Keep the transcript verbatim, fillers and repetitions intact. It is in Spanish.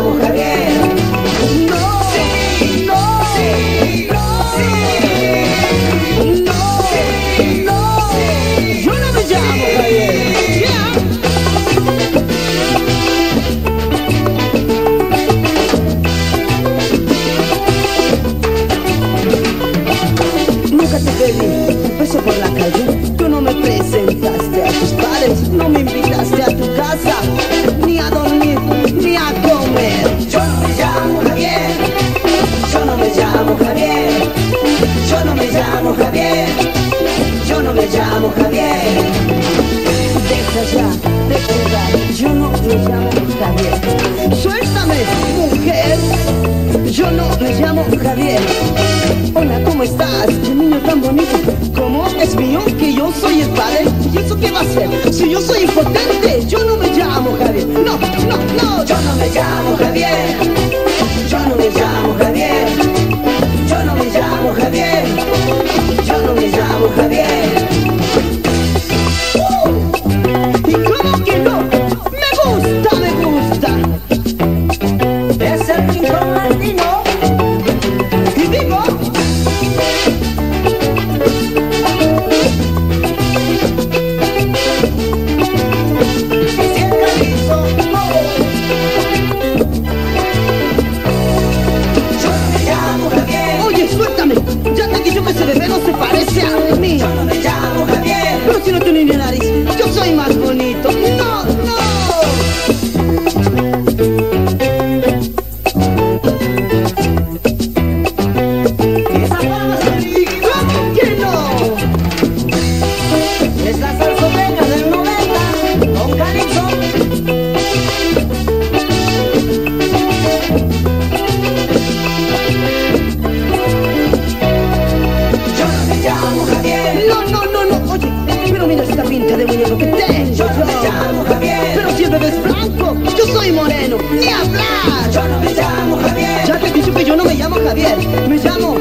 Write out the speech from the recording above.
llamo Javier. No, sí, no, sí, no, sí, no, sí, no, sí. Yo no me llamo Javier. Yeah. Nunca te pedí un beso por la calle. Tú no me presentaste a tus padres, no me invitaste a tu casa, ni a dormir, ni a comer. Yo no me llamo Javier. Yo no me llamo Javier. Yo no me llamo Javier. Yo no me llamo Javier. Deja ya de jugar, yo no me llamo Javier. Suéltame, mujer, yo no me llamo Javier. Hola, ¿cómo estás? Un niño tan bonito. ¿Cómo es mío que yo soy el padre? ¿Y eso qué va a ser? Si yo soy impotente, yo no me llamo Javier. No, no, no, Yo no me llamo Javier. Yo no me llamo Javier. Yo no me llamo Javier. Yo no me llamo Javier. ¿Y cómo que no? Me gusta, me gusta. Es el rincón latino. Y digo, Es el calizo. Yo no me llamo Javier. oye, suéltame. Ya te he dicho que ese bebé no se parece a mí. Yo no me llamo Javier. Pero si no tiene ni nariz, yo soy más bonito. No, no. Esa palma ¿Y cómo que no? es la salsoteca del noventa con Calipso. Yo no me llamo Javier. No, no, no, no. Oye, pero mira esta pinta de muñeco que tengo Yo no me yo. llamo Javier. Pero si el bebé es blanco, yo soy moreno. Ni hablar. Yo no me llamo Javier. Ya te he dicho que yo no me llamo Javier. Me llamo